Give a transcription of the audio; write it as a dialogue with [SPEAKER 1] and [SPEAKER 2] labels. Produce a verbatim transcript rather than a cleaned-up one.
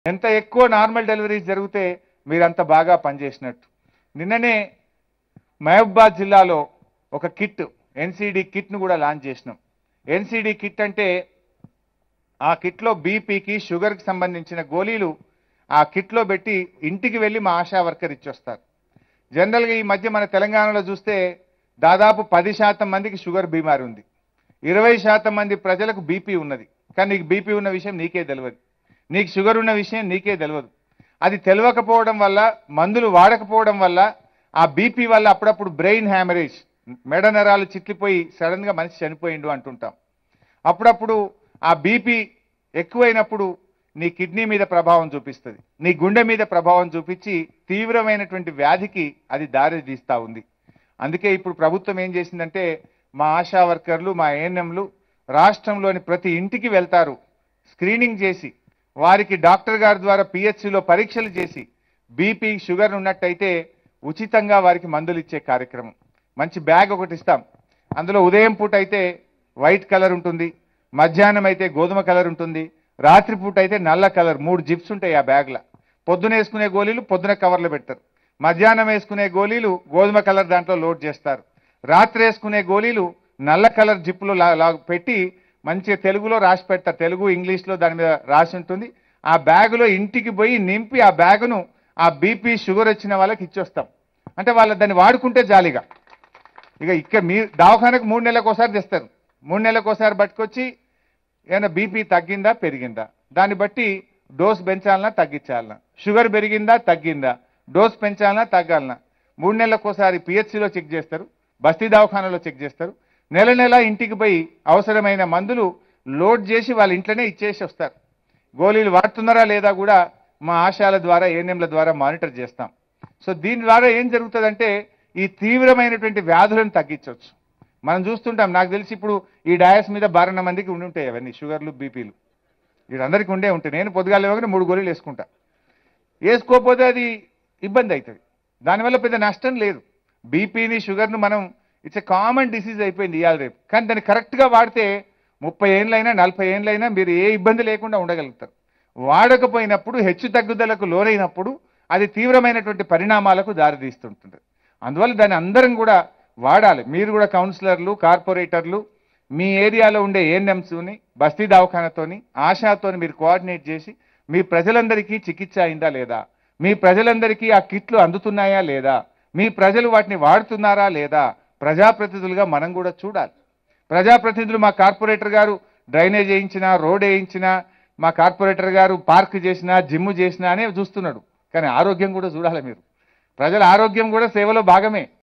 [SPEAKER 1] ఎంత ఎక్కువ normal deliveries జరిగితే మీరంత బాగా పనిచేసినట్టు. నిన్ననే మహబూబాబాద్ జిల్లాలో ఒక కిట్ ఎన్సీడీ కిట్ను కూడా లాంచ్ చేసినాం. ఎన్సీడీ కిట్ అంటే ఆ కిట్లో బీపీకి షుగర్కి సంబంధించిన గోళీలు ఆ కిట్లో పెట్టి ఇంటికి వెళ్ళి మా ఆశా వర్కర్ ఇచ్చొస్తారు. జనరల్గా ఈ మధ్య మన తెలంగాణలో చూస్తే దాదాపు పది శాతం మందికి షుగర్ బీమారి ఉంది, ఇరవై శాతం మంది ప్రజలకు బీపీ ఉన్నది. కానీ నీకు బీపీ ఉన్న విషయం నీకే తెలియదు, నీకు షుగర్ ఉన్న విషయం నీకే తెలియదు. అది తెలియకపోవడం వల్ల, మందులు వాడకపోవడం వల్ల, ఆ బీపీ వల్ల అప్పుడప్పుడు బ్రెయిన్ హ్యామరేజ్, మెడ నరాలు చిట్లిపోయి సడన్గా మనిషి చనిపోయిండు అంటుంటాం. అప్పుడప్పుడు ఆ బీపీ ఎక్కువైనప్పుడు నీ కిడ్నీ మీద ప్రభావం చూపిస్తుంది, నీ గుండె మీద ప్రభావం చూపించి తీవ్రమైనటువంటి వ్యాధికి అది దారి తీస్తూ ఉంది. అందుకే ఇప్పుడు ప్రభుత్వం ఏం చేసిందంటే మా ఆశా వర్కర్లు, మా ఏఎన్ఎంలు రాష్ట్రంలోని ప్రతి ఇంటికి వెళ్తారు, స్క్రీనింగ్ చేసి వారికి డాక్టర్ గారి ద్వారా పిహెచ్సిలో పరీక్షలు చేసి బీపీ షుగర్ ఉన్నట్టయితే ఉచితంగా వారికి మందులు ఇచ్చే కార్యక్రమం. మంచి బ్యాగ్ ఒకటి ఇస్తాం, అందులో ఉదయం పూట అయితే వైట్ కలర్ ఉంటుంది, మధ్యాహ్నం అయితే గోధుమ కలర్ ఉంటుంది, రాత్రిపూట అయితే నల్ల కలర్. మూడు జిప్స్ ఉంటాయి ఆ బ్యాగ్లో. పొద్దున వేసుకునే గోళీలు పొద్దున కవర్లో పెడతారు, మధ్యాహ్నం వేసుకునే గోళీలు గోధుమ కలర్ దాంట్లో లోడ్ చేస్తారు, రాత్రి వేసుకునే గోళీలు నల్ల కలర్ జిప్పులో పెట్టి మంచిగా తెలుగులో రాసి పెడతారు, తెలుగు ఇంగ్లీష్లో దాని మీద రాసి ఉంటుంది. ఆ బ్యాగులో ఇంటికి పోయి నింపి ఆ బ్యాగును ఆ బీపీ షుగర్ వచ్చిన వాళ్ళకి ఇచ్చొస్తాం. అంటే వాళ్ళు దాన్ని వాడుకుంటే జాలిగా. ఇక ఇక్కడ మీ దవాఖానకు మూడు నెలలకు ఒకసారి తెస్తారు, మూడు నెలలకు ఒకసారి పట్టుకొచ్చి ఏమైనా బీపీ తగ్గిందా పెరిగిందా దాన్ని బట్టి డోస్ పెంచాలన్నా తగ్గించాలన్నా, షుగర్ పెరిగిందా తగ్గిందా, డోస్ పెంచాలన్నా తగ్గాలన్నా, మూడు నెలలకు ఒకసారి పిహెచ్సిలో చెక్ చేస్తారు, బస్తీ దవాఖానలో చెక్ చేస్తారు. నెల నెల ఇంటికి పోయి అవసరమైన మందులు లోడ్ చేసి వాళ్ళ ఇంట్లోనే ఇచ్చేసి వస్తారు. గోళీలు వాడుతున్నారా లేదా కూడా మా ఆశాల ద్వారా, ఏఎన్ఎంల ద్వారా మానిటర్ చేస్తాం. సో దీని ద్వారా ఏం జరుగుతుందంటే ఈ తీవ్రమైనటువంటి వ్యాధులను తగ్గించవచ్చు. మనం చూస్తుంటాం, నాకు తెలిసి ఇప్పుడు ఈ డయాస్ మీద బారన్న మందికి ఉండి ఉంటాయి అవన్నీ షుగర్లు బీపీలు, వీళ్ళందరికీ ఉండే ఉంటాయి. నేను పొద్దుగాల లేవగానే మూడు గోళీలు వేసుకుంటా, వేసుకోకపోతే అది ఇబ్బంది అవుతుంది. దానివల్ల పెద్ద నష్టం లేదు. బీపీని షుగర్ను మనం ఇట్స్ ఎ కామన్ డిసీజ్ అయిపోయింది ఇవాళ రేపు. కానీ దాన్ని కరెక్ట్గా వాడితే ముప్పై ఏళ్ళైనా నలభై ఏళ్ళైనా మీరు ఏ ఇబ్బంది లేకుండా ఉండగలుగుతారు. వాడకపోయినప్పుడు, హెచ్చు తగ్గుదలకు లోనైనప్పుడు అది తీవ్రమైనటువంటి పరిణామాలకు దారితీస్తుంటుంది. అందువల్ల దాన్ని అందరం కూడా వాడాలి. మీరు కూడా కౌన్సిలర్లు, కార్పొరేటర్లు, మీ ఏరియాలో ఉండే ఏఎన్ఎంస్ని బస్తీ దవాఖానతోని, ఆశాతోని మీరు కోఆర్డినేట్ చేసి మీ ప్రజలందరికీ చికిత్స అయిందా లేదా, మీ ప్రజలందరికీ ఆ కిట్లు అందుతున్నాయా లేదా, మీ ప్రజలు వాటిని వాడుతున్నారా లేదా, ప్రజాప్రతినిధులుగా మనం కూడా చూడాలి. ప్రజాప్రతినిధులు, మా కార్పొరేటర్ గారు డ్రైనేజ్ వేయించినా, రోడ్ వేయించినా, మా కార్పొరేటర్ గారు పార్క్ చేసినా, జిమ్ చేసినా అనే చూస్తున్నాడు. కానీ ఆరోగ్యం కూడా చూడాలి మీరు. ప్రజల ఆరోగ్యం కూడా సేవలో భాగమే.